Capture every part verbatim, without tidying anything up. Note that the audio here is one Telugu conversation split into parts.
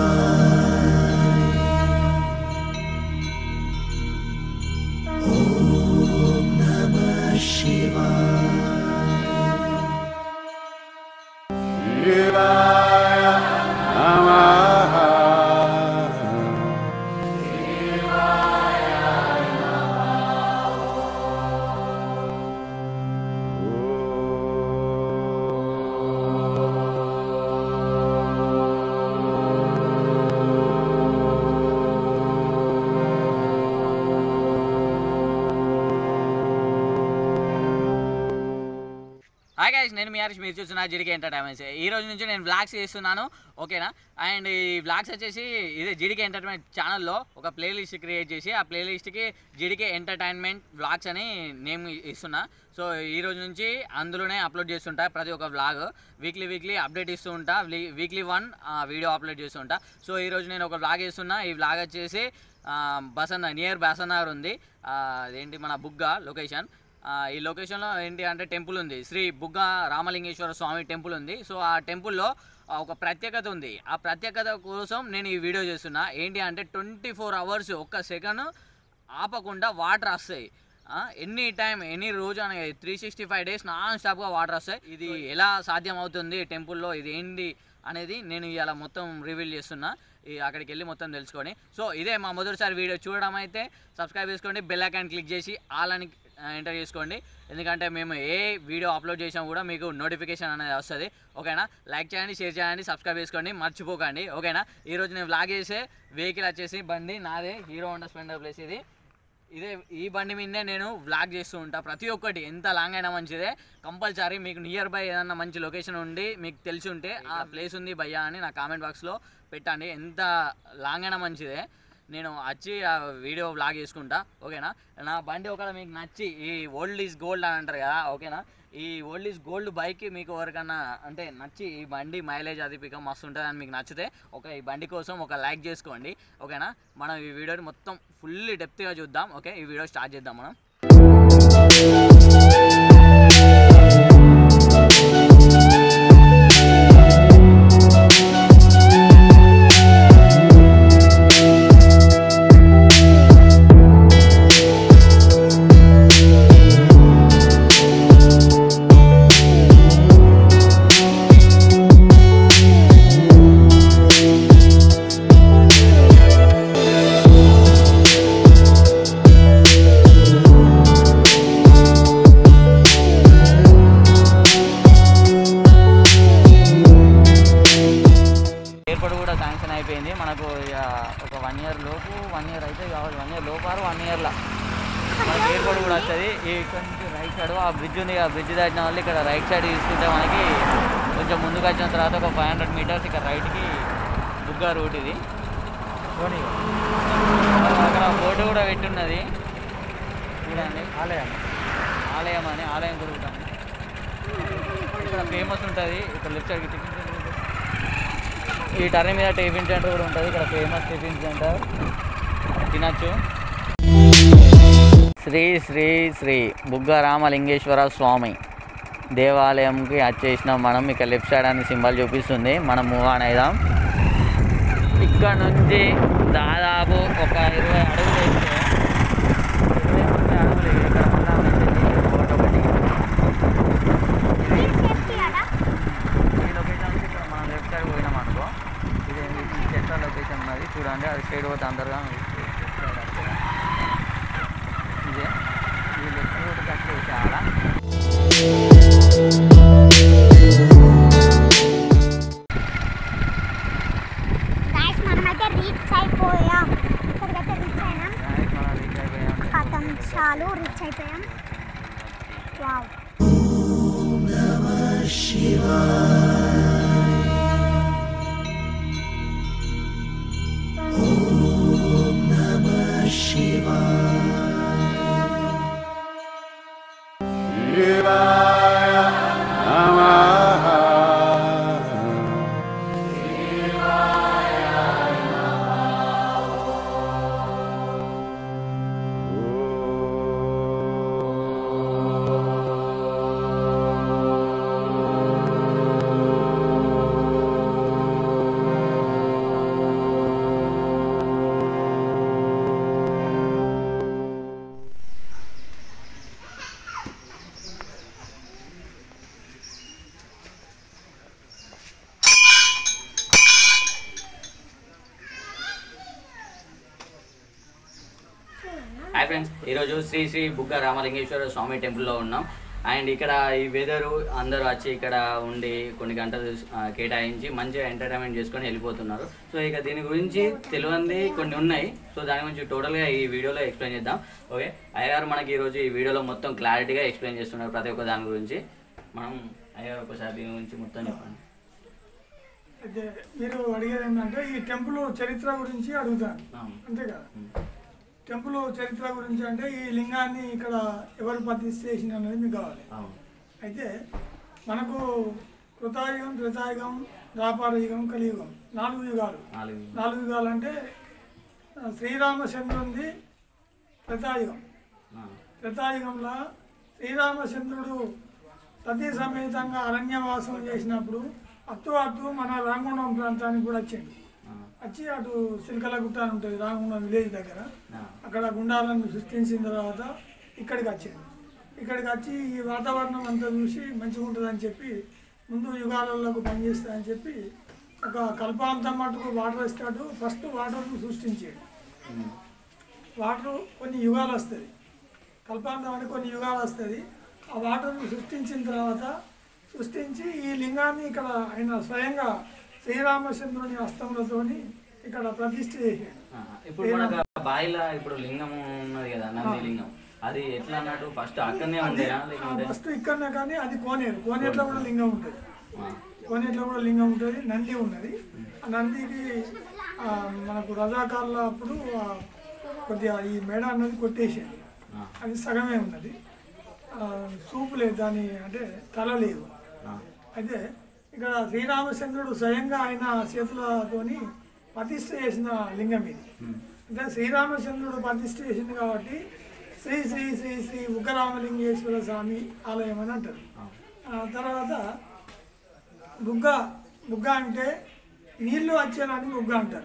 హాయ్ గైస్, నేను మీ హరీష్, మీరు చూస్తున్నా జీడీకే ఎంటర్టైన్మెంట్స్. ఈ రోజు నుంచి నేను వ్లాగ్స్ చేస్తున్నాను, ఓకేనా. అండ్ ఈ వ్లాగ్స్ వచ్చేసి ఇదే జీడీకే ఎంటర్టైన్మెంట్ ఛానల్లో ఒక ప్లేలిస్ట్ క్రియేట్ చేసి ఆ ప్లేలిస్ట్కి జీడీకే ఎంటర్టైన్మెంట్ వ్లాగ్స్ అని నేమ్ ఇస్తున్నా. సో ఈ రోజు నుంచి అందులోనే అప్లోడ్ చేస్తుంటా ప్రతి ఒక్క వ్లాగ్. వీక్లీ వీక్లీ అప్డేట్ ఇస్తూ ఉంటా, వీక్లీ వన్ వీడియో అప్లోడ్ చేస్తుంటా. సో ఈరోజు నేను ఒక వ్లాగ్ చేస్తున్నా. ఈ వ్లాగ్ వచ్చేసి బసన్న నియర్ బసన్నగర్ ఉంది, అదేంటి మన బుగ్గ లొకేషన్. ఈ లొకేషన్లో ఏంటి అంటే టెంపుల్ ఉంది, శ్రీ బుగ్గ రామలింగేశ్వర స్వామి టెంపుల్ ఉంది. సో ఆ టెంపుల్లో ఒక ప్రత్యేకత ఉంది. ఆ ప్రత్యేకత కోసం నేను ఈ వీడియో చేస్తున్నా. ఏంటి అంటే ట్వంటీ ఫోర్ అవర్స్ ఒక్క సెకండ్ ఆపకుండా వాటర్ వస్తాయి. ఎనీ టైం ఎనీ రోజు అనే three sixty five days non స్టాప్గా వాటర్ వస్తాయి. ఇది ఎలా సాధ్యం అవుతుంది టెంపుల్లో, ఇది ఏంటి అనేది నేను ఇలా మొత్తం రివీల్ చేస్తున్నా. అక్కడికి వెళ్ళి మొత్తం తెలుసుకొని. సో ఇదే మా మొదటిసారి వీడియో చూడడం అయితే సబ్స్క్రైబ్ చేసుకోండి, బెల్ ఐకాన్ క్లిక్ చేసి ఆల్ అని ఎంటర్ చేసుకోండి. ఎందుకంటే మేము ఏ వీడియో అప్లోడ్ చేసినా కూడా మీకు నోటిఫికేషన్ అనేది వస్తుంది, ఓకేనా. లైక్ చేయండి, షేర్ చేయండి, సబ్స్క్రైబ్ చేసుకోండి, మర్చిపోకండి, ఓకేనా. ఈరోజు నేను వ్లాగ్ చేసే వెహికల్ వచ్చేసి బండి నాదే, హీరో హోండా స్ప్లెండర్ ప్లస్. ఇది ఇదే ఈ బండి మీదే నేను వ్లాగ్ చేస్తూ ఉంటా. ప్రతి ఒక్కటి ఎంత లాంగ్ అయినా మంచిదే. కంపల్సరీ మీకు నియర్ బై ఏదన్నా మంచి లొకేషన్ ఉండి మీకు తెలిసి ఉంటే ఆ ప్లేస్ ఉంది భయ్యా అని నా కామెంట్ బాక్స్లో పెట్టండి. ఎంత లాంగ్ అయినా మంచిదే, నేను వచ్చి ఆ వీడియో వ్లాగ్ చేసుకుంటా, ఓకేనా. నా బండి ఒకవేళ మీకు నచ్చి, ఈ ఓల్డ్ ఈజ్ గోల్డ్ అని అంటారు కదా, ఓకేనా. ఈ ఓల్డ్ ఈజ్ గోల్డ్ బైక్ మీకు ఎవరికన్నా అంటే నచ్చి, ఈ బండి మైలేజ్ అది పికప్ మస్తు ఉంటుంది అని మీకు నచ్చితే ఒక ఈ బండి కోసం ఒక లైక్ చేసుకోండి, ఓకేనా. మనం ఈ వీడియోని మొత్తం ఫుల్లీ డెప్త్గా చూద్దాం, ఓకే. ఈ వీడియో స్టార్ట్ చేద్దాం మనం. ఎయిర్పోర్ట్ కూడా శాంక్షన్ అయిపోయింది మనకు. ఒక వన్ ఇయర్ లోపు వన్ ఇయర్ అయితే కావాలి, వన్ ఇయర్ లోపు ఆరు వన్ ఇయర్లో మనకి ఎయిర్పోర్ట్ కూడా వస్తుంది. ఈ కొంచెం రైట్ సైడ్ ఆ బ్రిడ్జ్ ఉంది, ఆ బ్రిడ్జ్ దాటిన వాళ్ళు ఇక్కడ రైట్ సైడ్ తీసుకుంటే మనకి కొంచెం ముందుకు వచ్చిన తర్వాత ఒక ఫైవ్ హండ్రెడ్ మీటర్స్ ఇక్కడ రైట్కి బుగ్గ రూట్ ఇది. అక్కడ బోర్డు కూడా పెట్టున్నది చూడండి, ఆలయం ఆలయం అని ఆలయం గురుగుతాం. ఇక్కడ ఫేమస్ ఉంటుంది. ఇక్కడ లెఫ్ట్ సైడ్కి టిఫిన్ సెంటర్, ఈ టర్న్ మీద టిఫిన్ సెంటర్ కూడా ఉంటుంది. ఇక్కడ ఫేమస్ టిఫిన్ సెంటర్ తినచ్చు. శ్రీ శ్రీ శ్రీ బుగ్గ రామలింగేశ్వర స్వామి దేవాలయంకి వచ్చేసినాం మనం. ఇక్కడ లెఫ్ట్ సైడ్ అని సింబల్ చూపిస్తుంది. మనం మూవ్ ఆన్ అయిదాం. ఇక్కడ నుంచి దాదాపు ఒక ఇరవై అడుగులు వేస్తే ఇరవై ముప్పై అడుగులు ఇక్కడ మళ్ళీ బోట్ ఒకటి. ఈ లొకేషన్ ఇక్కడ మనం లెఫ్ట్ సైడ్ పోయినాం అనుకో, ఇది సెంట్రల్ లొకేషన్ ఉన్నది చూడండి. అది సైడ్ పోతే అందరుగా ఇదే ఈ లెఫ్ట్ రోడ్ కట్టే చాలా చాలు రీచ్ అయిపోయాం. వావ్. Shiva హాయ్ ఫ్రెండ్స్, ఈరోజు శ్రీ శ్రీ బుగ్గ రామలింగేశ్వర స్వామి టెంపుల్లో ఉన్నాం. అండ్ ఇక్కడ ఈ వెదరు అందరూ వచ్చి ఇక్కడ ఉండి కొన్ని గంటలు కేటాయించి మంచిగా ఎంటర్టైన్మెంట్ చేసుకొని వెళ్ళిపోతున్నారు. సో ఇక దీని గురించి తెలియంది కొన్ని ఉన్నాయి. సో దాని గురించి టోటల్గా ఈ వీడియోలో ఎక్స్ప్లెయిన్ చేద్దాం. ఓకే, అయ్యగారు మనకి ఈరోజు ఈ వీడియోలో మొత్తం క్లారిటీగా ఎక్స్ప్లెయిన్ చేస్తున్నారు ప్రతి ఒక్క దాని గురించి. మనం అయ్యగారు ఒకసారి దీని గురించి మొత్తం చెప్పండి. అయితే మీరు అడిగేది ఏంటంటే ఈ టెంపుల్ చరిత్ర గురించి అడుగుతాను, అంతే కదా? టెంపుల్ చరిత్ర గురించి అంటే ఈ లింగాన్ని ఇక్కడ ఎవరు ప్రతిష్ఠ చేసిన అనేది మీకు కావాలి. అయితే మనకు కృతాయుగం, త్రేతాయుగం, ద్వాపర యుగం, కలియుగం, నాలుగు యుగాలు. నాలుగు యుగాలు అంటే శ్రీరామచంద్రుడిది త్రేతాయుగం. త్రేతాయుగంలో శ్రీరామచంద్రుడు సతీ సమేతంగా అరణ్యవాసం చేసినప్పుడు అత్తు అత్తు మన రామగుండం ప్రాంతానికి కూడా వచ్చింది. వచ్చి అటు సిల్కల గుట్ట అని ఉంటుంది రామగుండం విలేజ్ దగ్గర. అక్కడ గుండాలను సృష్టించిన తర్వాత ఇక్కడికి వచ్చింది. ఇక్కడికి వచ్చి ఈ వాతావరణం అంతా చూసి మంచిగా ఉంటుందని చెప్పి ముందు యుగాలకు పనిచేస్తాయని చెప్పి ఒక కల్పాంతం మటుకు వాటర్ ఇస్తాడు. ఫస్ట్ వాటర్ను సృష్టించాడు. వాటర్ కొన్ని యుగాలు వస్తుంది. కల్పాంతం అంటే కొన్ని యుగాలు వస్తుంది. ఆ వాటర్ను సృష్టించిన తర్వాత సృష్టించి ఈ లింగాన్ని ఇక్కడ ఆయన స్వయంగా శ్రీరామచంద్రుని హస్తములతోని ఇక్కడ ప్రతిష్ఠ చేశాడు. ఇప్పుడు మనకు బాయిలా ఇప్పుడు లింగం ఉన్నది కదా, నంది లింగం, అది ఎట్లా అన్నట్టు ఫస్ట్ అక్కడనే ఉండేనా? ఫస్ట్ ఇక్కడనే, కానీ అది కోనేరు. కోనేరులో కూడా లింగం ఉంటుంది. కోనేరులో కూడా లింగం ఉంటుంది. నంది ఉన్నది. ఆ నందికి మనకు రజాకారుల అప్పుడు కొద్దిగా ఈ మేడ అన్నది కొట్టేసేది. అది సగమే ఉన్నది. సూపు లేదు, దాని అంటే తల లేదు. అయితే ఇక్కడ శ్రీరామచంద్రుడు స్వయంగా ఆయన చేతులతోని ప్రతిష్ఠ చేసిన లింగం ఇది. అంటే శ్రీరామచంద్రుడు ప్రతిష్ఠ చేసింది కాబట్టి శ్రీ శ్రీ శ్రీ శ్రీ ఉగ్రరామలింగేశ్వర స్వామి ఆలయం అని అంటారు. తర్వాత బుగ్గ, బుగ్గ అంటే నీళ్లు వచ్చేదాన్ని బుగ్గ అంటారు.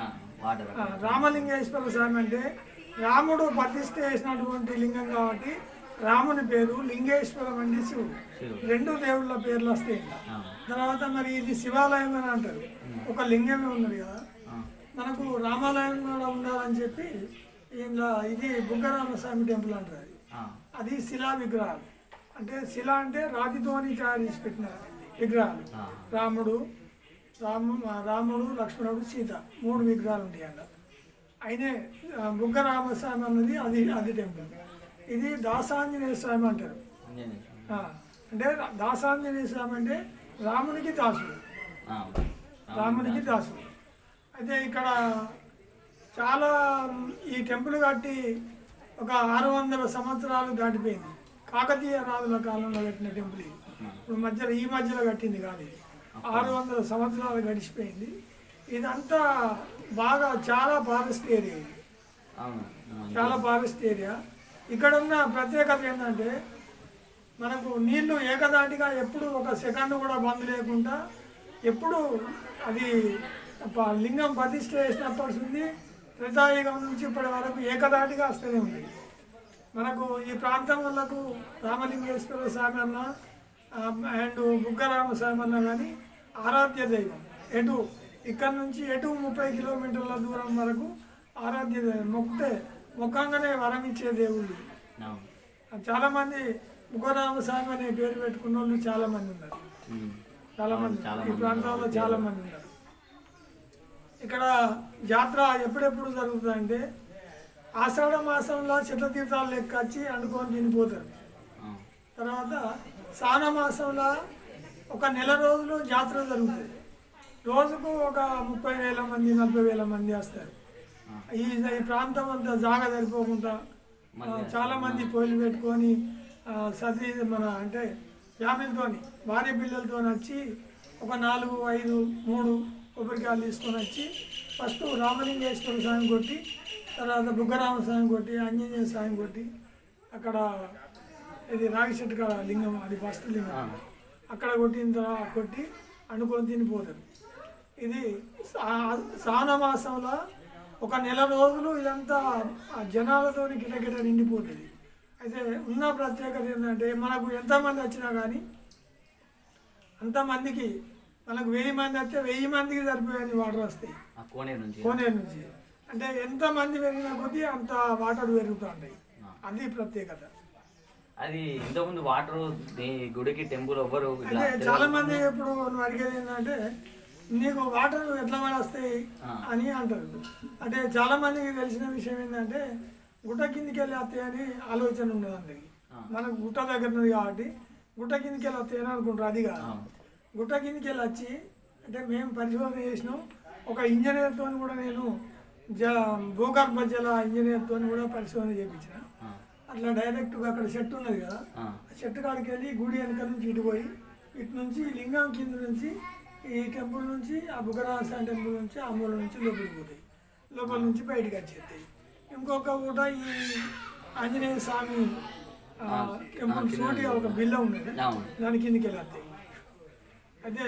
రామలింగేశ్వర స్వామి అంటే రాముడు ప్రతిష్ఠ చేసినటువంటి లింగం కాబట్టి రాముని పేరు, లింగేశ్వరం అంటే శివుడు. రెండు దేవుళ్ళ పేర్లు వస్తాయి. తర్వాత మరి ఇది శివాలయం అని అంటారు. ఒక లింగమే ఉన్నది కదా, మనకు రామాలయం కూడా ఉండాలని చెప్పి ఇలా ఇది బుగ్గరామస్వామి టెంపుల్ అంటారు. అది శిలా విగ్రహాలు. అంటే శిల అంటే రాతితోని తయారు చేసి పెట్టిన విగ్రహాలు. రాముడు రాము రాముడు లక్ష్మణుడు, సీత, మూడు విగ్రహాలు ఉంటాయి అన్న. అయినే బుగ్గరామస్వామి అన్నది అది అది టెంపుల్. ఇది దాసాంజనేయ స్వామి అంటారు. అంటే దాసాంజనేయ స్వామి అంటే రామునికి దాసుడు, రామునికి దాసుడు. అయితే ఇక్కడ చాలా ఈ టెంపుల్ కట్టి ఒక ఆరు వందల సంవత్సరాలు దాటిపోయింది. కాకతీయ రాజుల కాలంలో కట్టిన టెంపుల్ ఇది. ఇప్పుడు మధ్యలో ఈ మధ్యలో కట్టింది కానీ ఆరు వందల సంవత్సరాలు గడిచిపోయింది. ఇదంతా బాగా చాలా ఫారెస్ట్ ఏరియా. ఇది చాలా ఫారెస్ట్ ఏరియా. ఇక్కడ ఉన్న ప్రత్యేకత ఏంటంటే మనకు నీళ్లు ఏకదాటిగా ఎప్పుడు ఒక సెకండ్ కూడా బంద్ లేకుండా ఎప్పుడు అది లింగం ప్రతిష్ఠ చేసినప్పటి నుండి త్రేతాయుగం నుంచి ఇప్పటి వరకు ఏకదాటిగా వస్తూనే ఉంది. మనకు ఈ ప్రాంతం వాళ్ళకు రామలింగేశ్వర స్వామి అన్న అండ్ బుగ్గరామ స్వామి అన్న కానీ ఆరాధ్య దైవం. ఎటు ఇక్కడ నుంచి ఎటు ముప్పై కిలోమీటర్ల దూరం వరకు ఆరాధ్య దైవం. మొక్కితే ముఖంగానే వరం ఇచ్చే దేవుళ్ళు. చాలా మంది బుగ్గరామస్వామి అనే పేరు పెట్టుకున్న వాళ్ళు చాలా మంది ఉన్నారు. చాలా మంది ఈ ప్రాంతాల్లో చాలా మంది ఉన్నారు. ఇక్కడ జాతర ఎప్పుడెప్పుడు జరుగుతుందంటే ఆషాఢ మాసంలో చెట్ల తీర్థాలు లెక్క వచ్చి అనుకొని తినిపోతారు. తర్వాత శ్రావణ మాసంలో ఒక నెల రోజులు జాతర జరుగుతుంది. రోజుకు ఒక ముప్పై వేల మంది నలభై వేల మంది వస్తారు. ఈ ఈ ప్రాంతం అంతా జాగా సరిపోకుండా చాలా మంది పొయ్యిలు పెట్టుకొని సతీ మన అంటే ఫ్యామిలీతో భార్య పిల్లలతో వచ్చి ఒక నాలుగు ఐదు మూడు కొబ్బరికాయలు తీసుకొని వచ్చి ఫస్ట్ రామలింగేశ్వర స్వామి కొట్టి, తర్వాత బుగ్గరామ స్వామి కొట్టి, ఆంజనేయ స్వామి కొట్టి, అక్కడ ఇది రాగి చెట్టు కాడ లింగం, అది ఫస్ట్ లింగం, అక్కడ కొట్టిన తర్వాత కొట్టి అనుకొని తినిపోతారు. ఇది శ్రావణ మాసంలో ఒక నెల రోజులు ఇదంతా జనాలతో గిటగిట నిండిపోతుంది. అయితే ఉన్న ప్రత్యేకత ఏంటంటే మనకు ఎంతమంది వచ్చినా కానీ అంతమందికి మనకు వెయ్యి మంది వస్తే వెయ్యి మందికి సరిపోయే వాటర్ వస్తాయి కోనేరు నుంచి. అంటే ఎంత మంది పెరిగిన కొద్దీ అంత వాటర్ పెరుగుతూ ఉంటాయి. అది ప్రత్యేకత. అది ఇంతకుముందు వాటర్ గుడికి టెంపుల్ ఎవ్వరు అంటే చాలా మంది ఇప్పుడు నువ్వు అడిగేది ఏంటంటే నీకు వాటర్ ఎట్లా వస్తాయి అని అంటారు. అంటే చాలా మందికి తెలిసిన విషయం ఏంటంటే గుట్ట కిందికి వెళ్ళి వస్తాయని ఆలోచన ఉండదు అందరికి. మనకు గుట్ట దగ్గర ఉన్నది కాబట్టి గుట్ట కిందికి వెళ్ళి వస్తాయని అనుకుంటారు. అది కాదు. గుట్ట కిందికి వెళ్ళి వచ్చి అంటే మేము పరిశోధన చేసినాం. ఒక ఇంజనీర్తో కూడా నేను జ భూగర్భ జల ఇంజనీర్తో కూడా పరిశోధన చేయించిన. అట్లా డైరెక్ట్గా అక్కడ చెట్టు ఉన్నది కదా, ఆ చెట్టు కాడికి వెళ్ళి గుడి వెనక నుంచి ఇటు పోయి ఇటు నుంచి లింగం కింద నుంచి ఈ టెంపుల్ నుంచి ఆ బుగ్గరాజస్వామి టెంపుల్ నుంచి ఆ మూల నుంచి లోపలికి పోతాయి, లోపల నుంచి బయటికి వచ్చేస్తాయి. ఇంకొక పూట ఈ ఆంజనేయ స్వామి టెంపుల్ సోటి ఒక బిల్ల ఉన్నది, దాని కిందికి వెళ్ళేస్తాయి. అయితే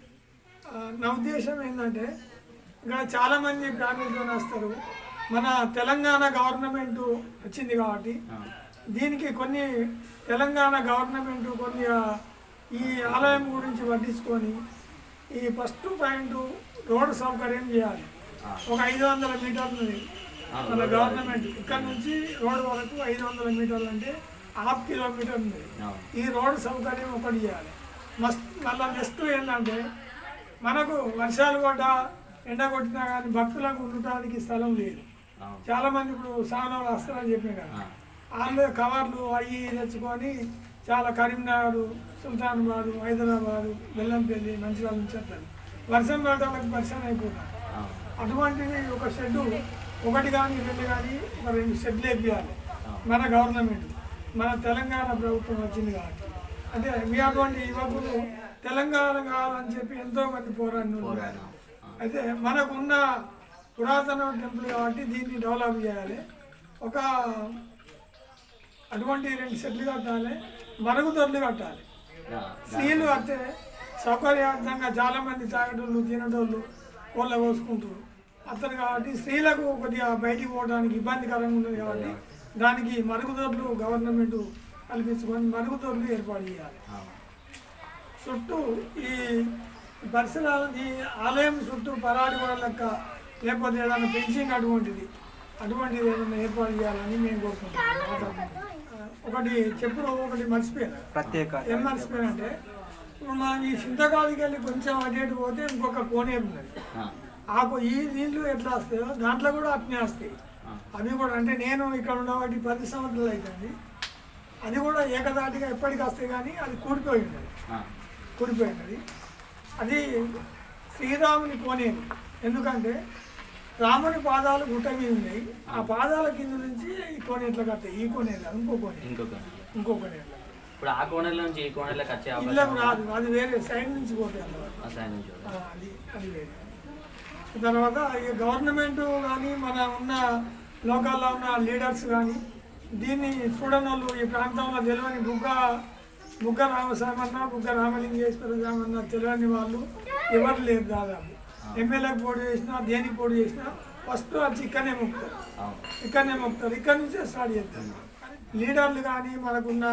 నా ఉద్దేశం ఏంటంటే ఇక్కడ చాలామంది ఫ్యామిలీతో వస్తారు. మన తెలంగాణ గవర్నమెంట్ వచ్చింది కాబట్టి దీనికి కొన్ని తెలంగాణ గవర్నమెంట్ కొన్ని ఈ ఆలయం గురించి పట్టించుకొని ఈ ఫస్ట్ పాయింట్ రోడ్డు సౌకర్యం చేయాలి. ఒక ఐదు వందల మీటర్లు మన గవర్నమెంట్ ఇక్కడ నుంచి రోడ్డు వరకు ఐదు వందల మీటర్లు అంటే హాఫ్ కిలోమీటర్ ఉంది. ఈ రోడ్డు సౌకర్యం ఒకటి చేయాలి. మస్త్ మళ్ళీ నెక్స్ట్ ఏంటంటే మనకు వర్షాలు పడ్డ ఎండ కొట్టినా కానీ భక్తులకు ఉండటానికి స్థలం లేదు. చాలా మంది ఇప్పుడు సాగనాలు వస్తారని చెప్పిన కదా, వాళ్ళు కవర్లు అవి తెచ్చుకొని చాలా కరీంనగర్, సుల్తానాబాద్, హైదరాబాదు, బెల్లంపల్లి, మంచిర్యాల నుంచి వస్తారు. వర్షం పడటానికి పరిశ్రమ అయిపోతారు. అటువంటిది ఒక షెడ్డు ఒకటి కానీ రెండు కానీ ఒక రెండు షెడ్లు వేయాలి మన గవర్నమెంట్, మన తెలంగాణ ప్రభుత్వం వచ్చింది కాబట్టి. అంటే మీ అటువంటి యువకులు తెలంగాణ కావాలని చెప్పి ఎంతో మంది పోరాడినారు. అయితే మనకున్న పురాతన టెంపుల్ కాబట్టి దీన్ని డెవలప్ చేయాలి. ఒక అటువంటి రెండు సెట్లు కట్టాలి, మరుగుదొడ్లు కట్టాలి. స్త్రీలు కడితే సౌకర్యవంతంగా చాలామంది తాగేటోళ్ళు తినేటోళ్ళు కోళ్ళ కోసుకుంటారు అతను కాబట్టి స్త్రీలకు కొద్దిగా బయటికి పోవడానికి ఇబ్బందికరంగా ఉంటుంది కాబట్టి దానికి మరుగుదొడ్లు గవర్నమెంట్ కల్పించుకొని మరుగుదొడ్లు ఏర్పాటు చేయాలి. చుట్టూ ఈ పరిసరాల ఈ ఆలయం చుట్టూ పరాడి గోడ లెక్క లేకపోతే ఏదైనా పెంచింగ్ అటువంటిది అటువంటిది ఏదైనా ఏర్పాటు చేయాలని మేము కోరుకుంటున్నాం. ఒకటి చెప్పుడు ఒకటి మర్చిపోయాను, ప్రత్యేక ఏం మర్చిపోయానంటే ఇప్పుడు మనం ఈ చింతకాడికి వెళ్ళి కొంచెం అటు పోతే ఇంకొక కోనేరు ఉన్నది. ఆ ఈ నీళ్ళు ఎట్లా వస్తాయో దాంట్లో కూడా అట్నే వస్తాయి. అవి కూడా అంటే నేను ఇక్కడ ఉన్నవాటి పది సంవత్సరాలు అవుతుంది. అది కూడా ఏకదాటిగా ఎప్పటికి వస్తాయి కానీ అది కూడిపోయి ఉన్నది కూడిపోయి ఉన్నది అది శ్రీరాముని కోనేరు. ఎందుకంటే రాముని పాదాలు గుట్ట మీద ఉన్నాయి, ఆ పాదాల కింద నుంచి ఈ కోనేరులో కట్టాయి. ఈ కోనేరు ఇంకో కోనేరు ఇంకో కోనేరు ఇప్పుడు ఆ కోనేరులో నుంచి ఈ కోనేరులోకి వచ్చే ఇళ్ళకు రాదు, అది వేరే సైడ్ నుంచి పోతాయి అన్నమాట. అది అది వేరే. తర్వాత ఈ గవర్నమెంట్ కానీ మన ఉన్న లోకల్లో ఉన్న లీడర్స్ కానీ దీన్ని చూడని వాళ్ళు ఈ ప్రాంతంలో తెలియని బుగ్గ బుగ్గ రామస్వామి అన్న బుగ్గ రామలింగేశ్వర స్వామి అన్న తెలియని వాళ్ళు ఎవరు లేరు. దాదాపు ఎమ్మెల్యేకి పోటీ చేసినా దేనికి పోటీ చేసినా ఫస్ట్ వచ్చి ఇక్కడనే మొక్కుతారు ఇక్కడనే మొక్కుతారు ఇక్కడ నుంచే స్టార్ట్ చేస్తారు. లీడర్లు కానీ మనకున్న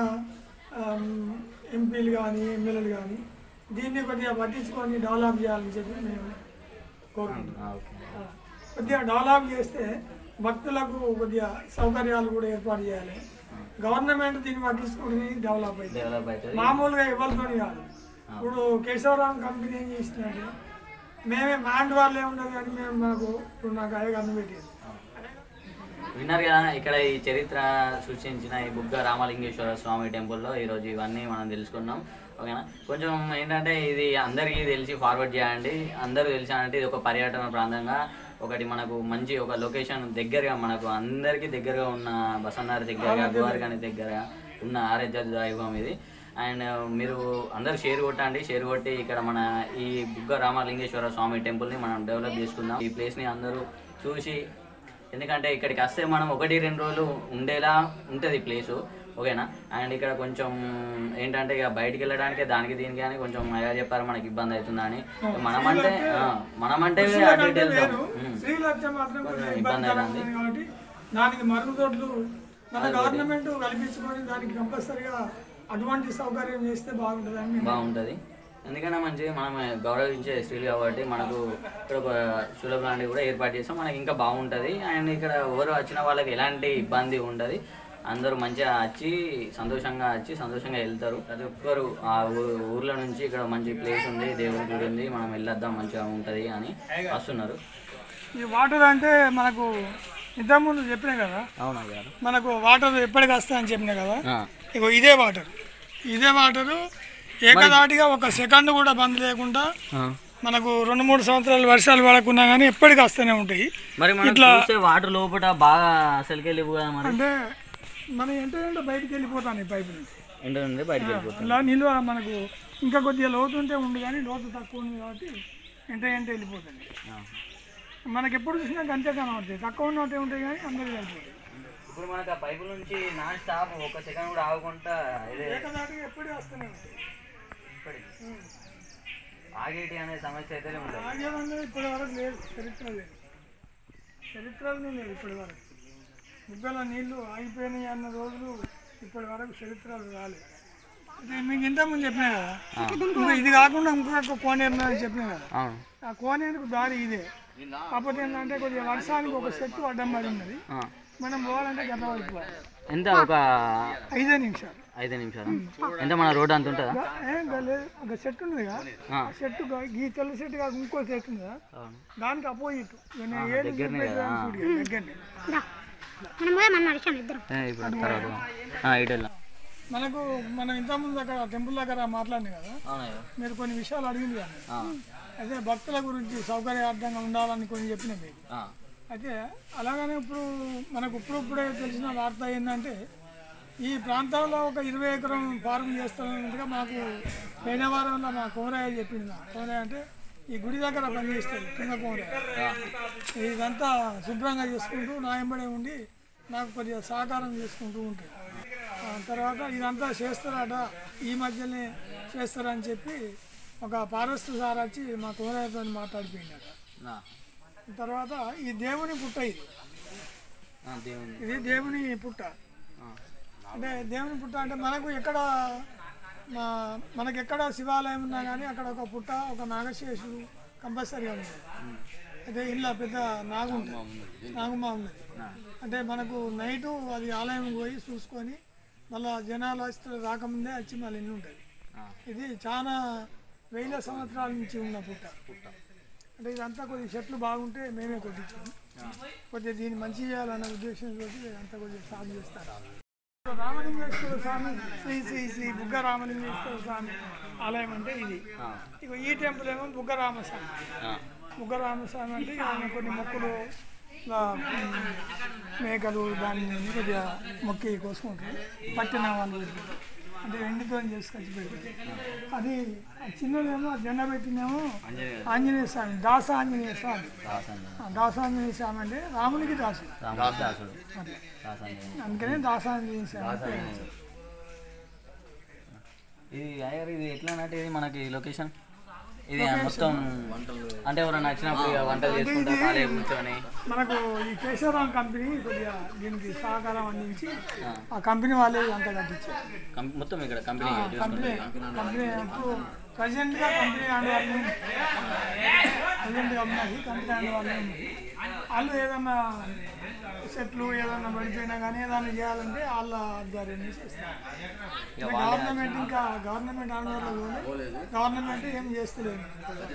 ఎంపీలు కానీ ఎమ్మెల్యేలు కానీ దీన్ని కొద్దిగా పట్టించుకొని డెవలప్ చేయాలని చెప్పి మేము కోరుకుంటున్నాం. కొద్దిగా డెవలప్ చేస్తే భక్తులకు కొద్దిగా సౌకర్యాలు కూడా ఏర్పాటు చేయాలి. గవర్నమెంట్ దీన్ని పట్టించుకుని డెవలప్ అవుతుంది, మామూలుగా ఎవరితో కాదు. ఇప్పుడు కేశవరామ్ కంపెనీ ఏం చేసిందంటే మేమే మ్యాండ్ వాళ్ళే ఉండదు కానీ మేము మాకు ఇప్పుడు నాకు అయ్యే కన్ను పెట్టేది. విన్నారు కదా, ఇక్కడ ఈ చరిత్ర సృష్టించిన ఈ బుగ్గ రామలింగేశ్వర స్వామి టెంపుల్లో ఈరోజు ఇవన్నీ మనం తెలుసుకున్నాం. ఓకేనా, కొంచెం ఏంటంటే ఇది అందరికీ తెలిసి ఫార్వర్డ్ చేయండి. అందరూ తెలిసానంటే ఇది ఒక పర్యటన ప్రాంతంగా ఒకటి మనకు మంచి ఒక లొకేషన్ దగ్గరగా మనకు అందరికీ దగ్గరగా ఉన్న బసన్నారి దగ్గరగా గోవారికాని దగ్గరగా ఉన్న ఆరాధ్య దైవం ఇది. అండ్ మీరు అందరూ షేర్ కొట్టండి, షేర్ కొట్టి ఇక్కడ మన ఈ బుగ్గ రామలింగేశ్వర స్వామి టెంపుల్ని మనం డెవలప్ చేసుకుందాం. ఈ ప్లేస్ని అందరూ చూసి, ఎందుకంటే ఇక్కడికి వస్తే మనం ఒకటి రెండు రోజులు ఉండేలా ఉంటుంది ప్లేసు. ఓకేనా, అండ్ ఇక్కడ కొంచెం ఏంటంటే ఇక బయటికి వెళ్ళడానికి దానికి దీనికి కానీ కొంచెం ఎలా చెప్పారు మనకి ఇబ్బంది అవుతుందని మనమంటే మనమంటే ఇబ్బంది అవుతుంది. దానికి మరుగుదొడ్లు మన గవర్నమెంట్ కల్పించుకొని దానికి కంపల్సరీగా అటువంటి సౌకర్యం చేస్తే బాగుంటుందని బాగుంటుంది. ఎందుకంటే మంచిగా మనం గౌరవించే స్త్రీలు కాబట్టి మనకు ఇక్కడ ఒక సులభ లాంటివి కూడా ఏర్పాటు చేస్తాం, మనకి ఇంకా బాగుంటుంది. అండ్ ఇక్కడ ఎవరు వచ్చిన వాళ్ళకి ఎలాంటి ఇబ్బంది ఉండదు, అందరూ మంచిగా వచ్చి సంతోషంగా వచ్చి సంతోషంగా వెళ్తారు. ప్రతి ఒక్కరు ఆ ఊర్లో నుంచి ఇక్కడ మంచి ప్లేస్ ఉంది, దేవుడి గుడి ఉంది, మనం వెళ్ళొద్దాం మంచిగా ఉంటుంది అని వస్తున్నారు. ఈ వాటర్ అంటే మనకు ఇంతకుముందు చెప్పినా కదా, అవునా గారు, మనకు వాటర్ ఎప్పటికి వస్తాయని చెప్పినా కదా, ఇగో ఇదే వాటర్ ఇదే వాటరు ఏకదాటిగా ఒక సెకండ్ కూడా బంద్ లేకుండా మనకు రెండు మూడు సంవత్సరాలు వర్షాలు పడకున్నా కానీ ఎప్పటికీ వస్తూనే ఉంటాయి. మరి ఇట్లా వాటర్ లోపల బాగా అసలుకి వెళ్ళిపో అంటే మనం ఏంటంటే బయటికి వెళ్ళిపోతాను ఈ పైపు నుంచి ఏంటంటే బయటకు వెళ్ళిపోతాం. ఇలా నిల్వ మనకు ఇంకా కొద్దిగా లోతు ఉంటే ఉంది కానీ లోతు తక్కువ ఉంది కాబట్టి ఎంట ఎంట వెళ్ళిపోతుంది. మనకి ఎప్పుడు చూసినా అంతే కనబడుతుంది, తక్కువ ఉన్నట్టే ఉంటాయి కానీ అందరికీ వెళ్ళిపోతాయి. ఇప్పుడు మనకు ఆ పైపు నుంచి నాన్ స్టాప్ ఒక సెకండ్ కూడా ఆగకుండా ఏకదాటిగా ఎప్పుడూ వస్తూనే ఉంటాయి. ఆగేటి అనే సమస్య అయితే ఉంటుంది. ఆగేదన్నది ఇప్పటి వరకు లేదు, చరిత్ర లేదు, చరిత్రలు లేదు ఇప్పటి వరకు. బుగ్గల నీళ్లు ఆగిపోయినాయి అన్న రోజులు ఇప్పటి వరకు చరిత్రలు రాలేదు. ఇది మీకు ఇంతకుముందు చెప్పినా కదా, ఇంకా ఇది కాకుండా ఇంకొక కోనేరు అని చెప్పినా కదా, ఆ కోనేరుకు దారి ఇదే. కాకపోతే ఏంటంటే కొద్దిగా వర్షానికి ఒక చెట్టు అడ్డం పడి ఉన్నది, మనం పోవాలంటే గత పడిపోవాలి. ఎంత ఒక ఐదే నిమిషాలు ఐదు నిమిషాలు ఎంత మన రోడ్ అంత ఉంటుందా? ఒక చెట్టు ఉంది కదా, ఆ చెట్టు ఈ తెల్ల చెట్టు కాదు ఇంకో చెట్టు ఉంది కదా, దానికి అపోజిట్ దగ్గరనే. మనకు మనం ఇంతకుముందు అక్కడ టెంపుల్ దగ్గర మాట్లాడింది కదా, మీరు కొన్ని విషయాలు అడిగింది కదా, అయితే భక్తుల గురించి సౌకర్యార్థంగా ఉండాలని కొన్ని చెప్పిన మీకు. అయితే అలాగనే ఇప్పుడు మనకు ఇప్పుడు ఇప్పుడే తెలిసిన వార్త ఏంటంటే ఈ ప్రాంతంలో ఒక ఇరవై ఎకరం ఫార్మ్ చేస్తున్నట్టుగా మాకు పోయిన వారంలో మా కోమరయ్య చెప్పింది. కోమరయ్య అంటే ఈ గుడి దగ్గర పనిచేస్తారు కింద కోమరయ్య, ఇదంతా శుభ్రంగా చేసుకుంటూ నా వెంబడే ఉండి నాకు కొద్దిగా సహకారం చేసుకుంటూ ఉంటుంది. తర్వాత ఇదంతా చేస్తారట, ఈ మధ్యనే చేస్తారని చెప్పి ఒక ఫారెస్ట్ సార్ వచ్చి మా కోమరయ్యతో మాట్లాడిపోయిందట. తర్వాత ఈ దేవుని పుట్ట, ఇది ఇది దేవుని పుట్ట. అంటే దేవుని పుట్ట అంటే మనకు ఎక్కడ మనకి ఎక్కడ శివాలయం ఉన్నా కానీ అక్కడ ఒక పుట్ట, ఒక నాగశేషుడు కంపల్సరీగా ఉంటుంది. అయితే ఇలా పెద్ద నాగు ఉంటుంది, నాగుమా ఉన్నది. అంటే మనకు నైటు అది ఆలయం పోయి చూసుకొని మళ్ళీ జనాలు వస్తే రాకముందే వచ్చి మళ్ళీ ఇల్లు ఉంటుంది. ఇది చాలా వేల సంవత్సరాల నుంచి ఉన్న పుట్ట. అంటే ఇదంతా కొద్దిగా చెట్లు బాగుంటే మేమే కొట్టించాము, కొద్దిగా దీన్ని మంచి చేయాలనే ఉద్దేశంతో అంతా కొద్దిగా సాగు చేస్తారు. రామలింగేశ్వర స్వామి శ్రీ శ్రీ శ్రీ బుగ్గ రామలింగేశ్వర స్వామి ఆలయం అంటే ఇది. ఇక ఈ టెంపుల్ ఏమో బుగ్గ రామస్వామి. బుగ్గ రామస్వామి అంటే ఆయన కొన్ని మొక్కులు మేకలు దాన్ని కొద్దిగా మొక్కి కోసుకుంటారు, పట్టిన వాళ్ళు అంటే ఎండితో చేసుకొచ్చి పెడతారు. అది చిన్నదేమో జెండ పెట్టినేమో ఆంజనేయ స్వామి, దాస ఆంజనేయ స్వామి. దాస ఆంజనేయ స్వామి అంటే రామునికి దాసు, అందుకనే దాస ఆంజనేయ స్వామి. ఇది ఇది ఎట్లా అంటే ఇది మనకి లొకేషన్ ఇది మొత్తం అంటే ఎవరైనా నచ్చినప్పుడు వంటలు చేసుకుంటారు ఖాళీ కూర్చొని. మనకు ఈ కేశవరామ్ కంపెనీ కొద్దిగా దీనికి సహకారం అందించి ఆ కంపెనీ వాళ్ళే అంతా కట్టించారు మొత్తం ఇక్కడ కంపెనీ. కంపెనీ కంపెనీ ప్రజెంట్గా కంపెనీ ఆడే వాళ్ళు ప్రజెంట్గా ఉన్నది, కంపెనీ ఆడే వాళ్ళు ఉన్నది. వాళ్ళు ఏదన్నా సెట్లు ఏదన్నా పడిపోయినా కానీ ఏదైనా చేయాలంటే వాళ్ళ ఆధ్వర్యాన్ని చేస్తారు. గవర్నమెంట్ ఇంకా గవర్నమెంట్ ఆందోళనలో గవర్నమెంట్ ఏం చేస్తలేదు.